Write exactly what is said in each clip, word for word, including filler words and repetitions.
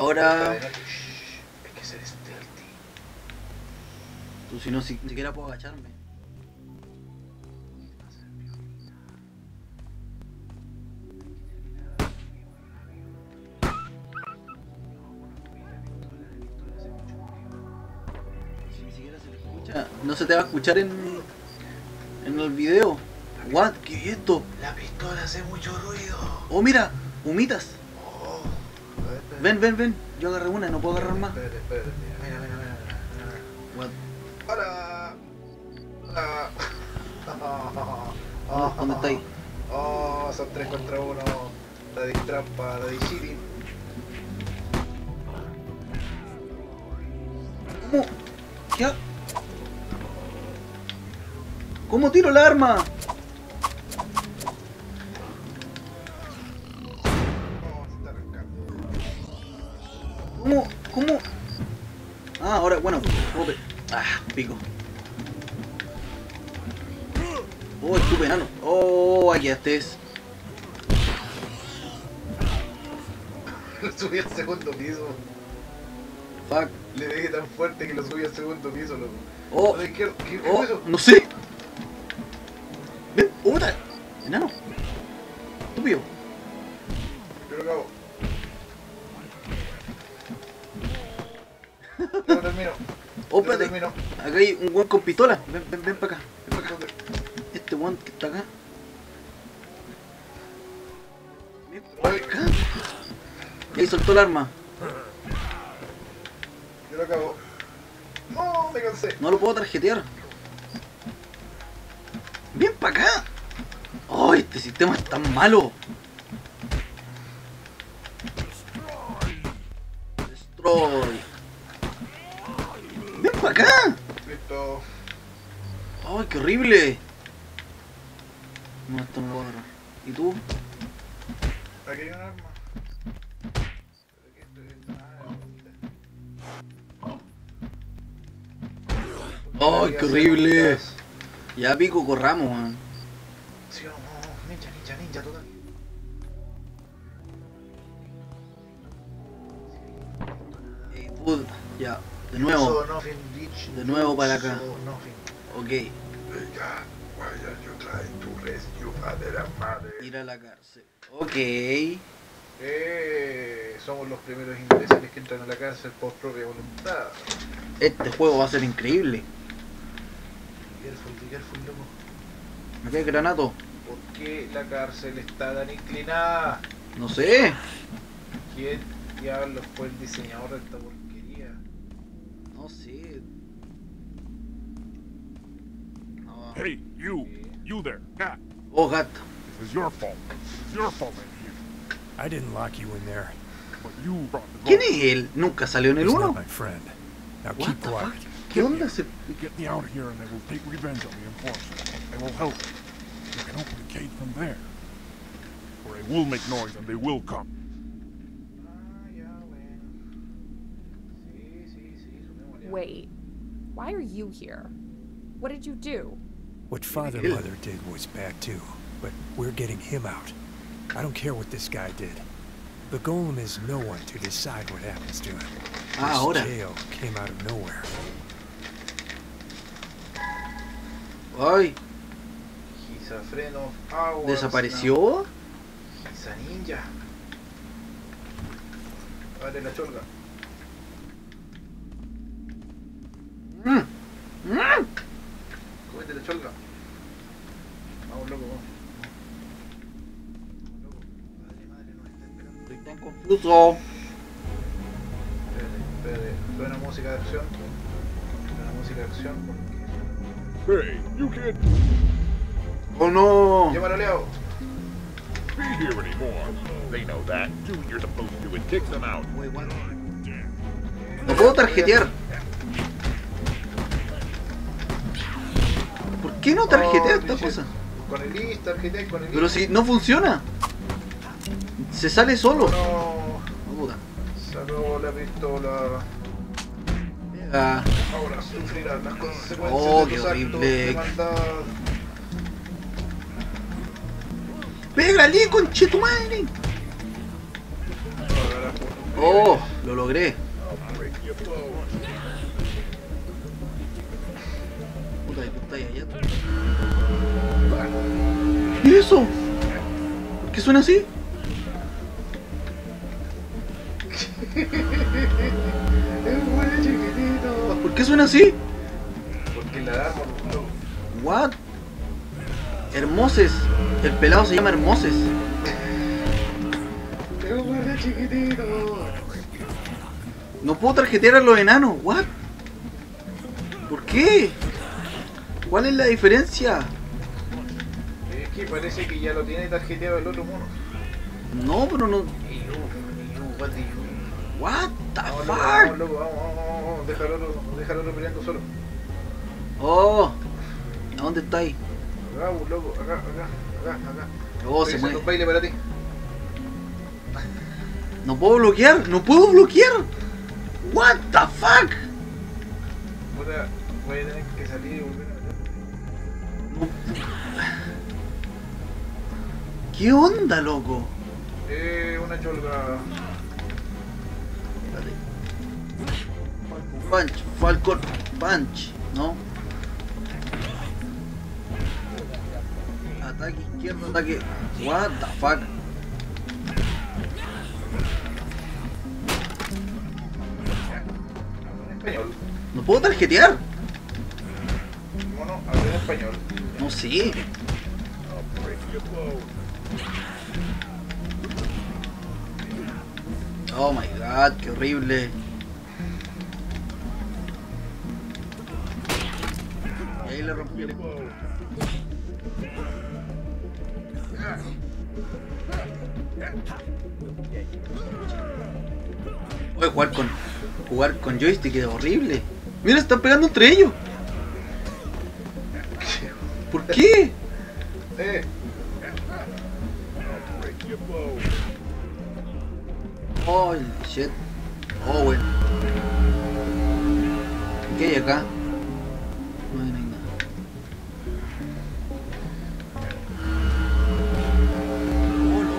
ahora... Hay que ser stealthy. Tú si no, si, ni siquiera puedo agacharme. Si ni siquiera se le escucha, no se te va a escuchar en, en el video. What? ¿Qué es esto? La pistola hace mucho ruido. Oh, mira, humitas. Oh. Ven, ven, ven. Yo agarré una y no puedo agarrar más. Espérate, espérate. Mira, mira, mira, mira. What? Hola. Hola. Oh, ¿dónde está ahí? Oh, son tres contra uno. La de trampa, la de cheating. ¿Cómo? ¿Qué? ¿Cómo tiro la arma? Oh, se está arrancando. ¿Cómo? ¿Cómo? Ah, ahora, bueno, joder. Ah, pico. Oh, estúpido enano. Oh, aquí estés. Lo subí al segundo piso. Fuck. Le pegué tan fuerte que lo subí al segundo piso, loco. Oh, ¿Qué, qué, qué oh, fue eso? no sé. Ven, oh, puta. Enano. Estúpido. Yo lo cago. Ya lo termino. Oh, Ya lo espérate. termino. Acá hay un weón con pistola. Ven, ven, ven para acá. Ven para acá. Este weón que está acá. Ven para acá. Y ahí soltó el arma. Yo lo acabo. No, me cansé. No lo puedo tarjetear. Ven para acá. Oh, este sistema es tan malo. Destroy. Ven para acá. Listo. Ay, qué horrible. No, esto no lo voy a agarrar. ¿Y tú? Aquí hay un arma. Pero que esto es- ah, Ay, qué horrible. Ya pico, corramos, man. Sí, no, no, ninja, ninja, ninja, total. Ey, bud, ya, de nuevo, So nothing, bitch. de nuevo para acá. So nothing. Ok, Venga, why are you trying to rescue father and mother? ir a la cárcel. Ok, Eh, somos los primeros ingleses que entran a la cárcel por propia voluntad. este juego va a ser increíble. Be careful, be careful, loco. Acá hay granato. ¿Por qué la cárcel está tan inclinada? No sé. ¿Quién diablos fue el diseñador de esta porquería? No sé. No. Hey, you! You there! Cat! Oh, gato. This is your fault. It's your fault I'm here. I didn't lock you in there. But you brought the ¿Quién wrong- es él? Nunca salió en el He's uno. not my friend. Now What keep the quiet. fuck? ¿Qué onda ese? Get me out of here and they will take revenge on the enforcers. They will help. You can open the gate from there. Or I will make noise and they will come. Ah, ya, bueno. Sí, sí, sí, sumémosle. Wait, why are you here? What did you do? What Father and Mother did was bad too, but we're getting him out. I don't care what this guy did. The Golem is no one to decide what happens to him. Ah, This ahora. jail came out of nowhere. Ay, Gisafreno, agua. ¿desapareció? Gisa ninja. Abre la cholga. Mm. Mm. Cómete la cholga. Vamos, loco, vamos. Vamos, loco. Madre, madre, nos está esperando. Estoy tan confuso. Espérate, espérate. Suena música de acción. Suena música de acción porque... Hey, you can't Oh no. ¡Llámalo, Leo! be here anymore. They know that. Do what you're supposed to do and kick them out. Wait, what? No puedo tarjetear. ¿Por qué no tarjetea Oh, esta bicho. cosa? Con el list, tarjetea con el list. Pero si no funciona. Se sale solo. No, Oh, puta. sacó la pistola. Ah, Ahora sufrirás las consecuencias Oh, de qué tus actos horrible. de maldad. ¡pégale, conche tu madre! Oh, Lo logré. Puta, ¿y tú estás allá? ¿Y eso? ¿Por qué suena así? Es muy chiquitito. ¿Por qué suena así? Porque la alarma no. What? Hermoses. El pelado se llama Hermoses. Es muy chiquitito. No puedo tarjetear a los enanos. What? ¿Por qué? ¿Cuál es la diferencia? Es que parece que ya lo tiene tarjeteado el otro mono. No, pero no. Y yo, y yo, what the you? What the Vamos, loco, fuck? vamos, loco, vamos, vamos, vamos, déjalo otro, déjalo otro peleando solo. Oh. ¿A dónde está ahí? Acá, uh, loco, acá, acá, acá, acá. Oh, Estoy se haciendo mueve. un baile para ti. No puedo bloquear. No puedo bloquear. What the fuck? Puta, voy a tener que salir y volver a meter. ¿Qué onda, loco? Eh, una cholga. Punch, Falcon, punch, ¿no? Ataque izquierdo, ataque. What the fuck? En español. No puedo tarjetear. Mono, habla en español. No sé. Oh my god, qué horrible. Y ahí le rompí el escudo. Oye, jugar con jugar con joystick es horrible. Mira, están pegando entre ellos. ¿Por qué? Eh, Oh, shit. Oh, bueno. ¿Qué hay acá? No hay nada. Oh, no.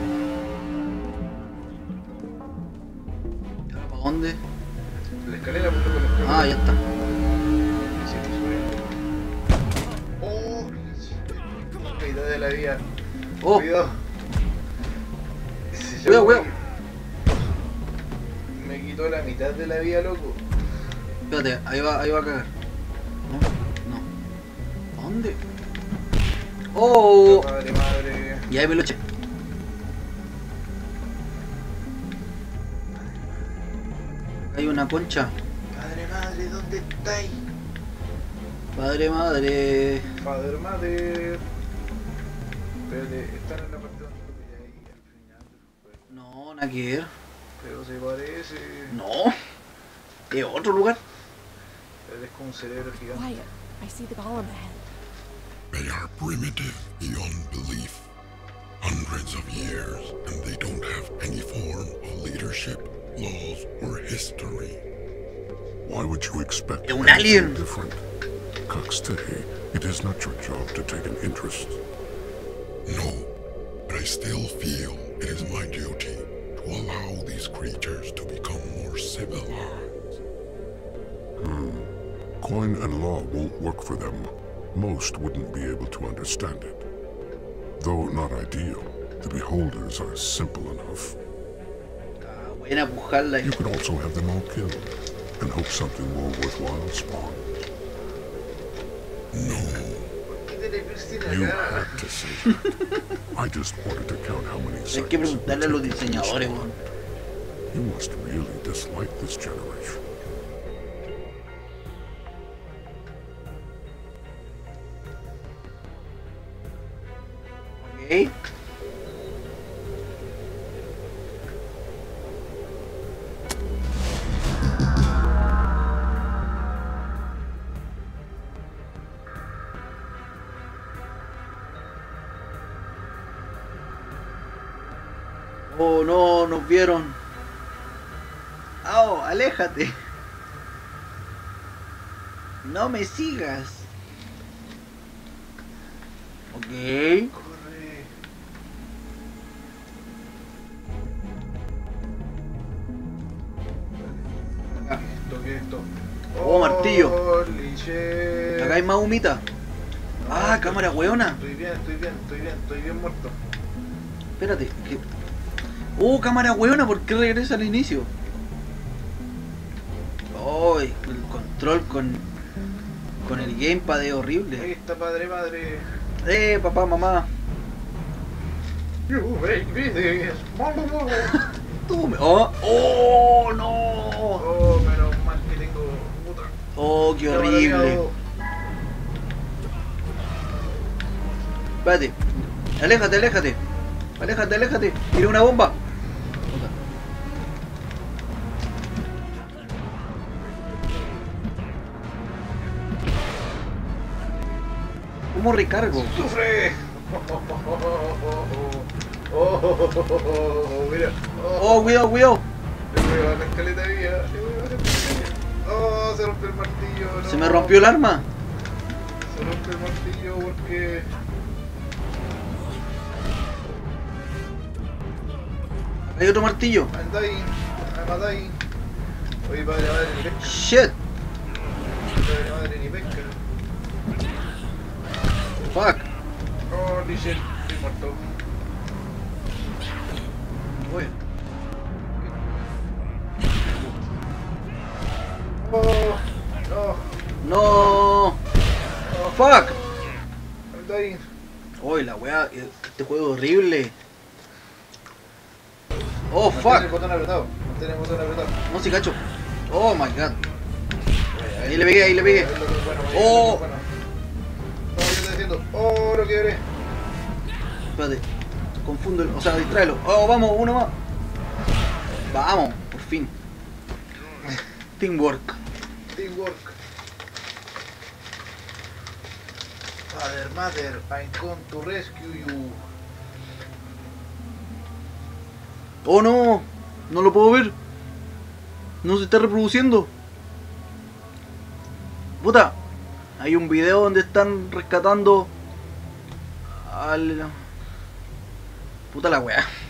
¿Y ahora para dónde? la escalera, pues, loco, la escalera. Ah, ya está. Sí, pues, sube. Oh, mitad de la vida. Oh, Cuidado. Se Cuidado, llama- cuidado. Me quitó la mitad de la vida, loco. espérate, ahí va, ahí va a cagar. No, no. ¿A dónde? Oh, Madre, madre. y ahí me lo eché. Hay una concha. Madre, madre, ¿dónde estáis? Padre, madre. Father, madre. Espérate, están en la parte donde lo pillé ahí al final del juego. No, nada que ver. Pero se parece. No. ¿Es otro lugar? Él es como un cerebro gigante. Quiet. I see the golem ahead. They are primitive beyond belief. Hundreds of years, and they don't have any form of leadership, laws, or history. Why would you expect Es un anything alien. different? Kakstehi, it is not your job to take an interest. No, but I still feel it is my duty to allow these creatures to become more civilized. Coin and law won't work for them. Most wouldn't be able to understand it. Though not ideal, the beholders are simple enough. Ah, buena pujarla. You could also have them all killed, and hope something more worthwhile spawns. ¿Qué te le piercing You acá? had to say that. I just wanted to count how many Hay que seconds. preguntarle a los diseñadores, weón. You must really dislike this generation. Ok. Oh no, nos vieron. Oh, aléjate. No me sigas. Ok. Corre. Che. Acá hay más humita. Ah, cámara weona. Estoy bien, estoy bien, estoy bien, estoy bien muerto. Espérate, que... Oh, cámara weona, ¿por qué regresa al inicio? Oh, el control con... Con el gamepad es Ahí horrible. está padre, madre. Eh, papá, mamá. You make me this. Tú me... Oh, oh, no. Oh, menos mal que tengo puta. Oh, qué horrible. Espérate. Aléjate, aléjate. Aléjate, aléjate. Tira una bomba. ¿Cómo recargo? ¡Sufre! Oh, oh, oh, oh, oh, mira. Oh, cuidado, cuidado. Le voy a bajar la escaleta de vida. Le voy a bajar la escaleta de vida. Oh, se rompió el martillo. No. Se me rompió el arma. Se rompió el martillo porque... Hay otro martillo. I'm dying. I'm a dying. Oye, padre, madre, ni pesca. Shit. Padre, madre, ni pesca. Fuck. Oh, Michelle, estoy muerto. Uy. Oh, no. No. Fuck. I'm dying. Uy, la weá. Este juego es horrible. Oh, Mantén fuck. el botón apretado. Mantén el botón apretado. No, si cacho. Oh my god. Ahí le pegué, ahí le pegué. Ahí lo que es bueno, ahí Oh. lo que es bueno. No, ¿qué estás haciendo? Oh, lo quebré. Espérate. Confundo el... O sea, distráelo. Oh, vamos, uno más. Vamos, por fin. Teamwork. Teamwork. Father, mother, I'm come to rescue you. Oh no. No lo puedo ver. No se está reproduciendo. Puta. Hay un video donde están rescatando al... Puta la wea.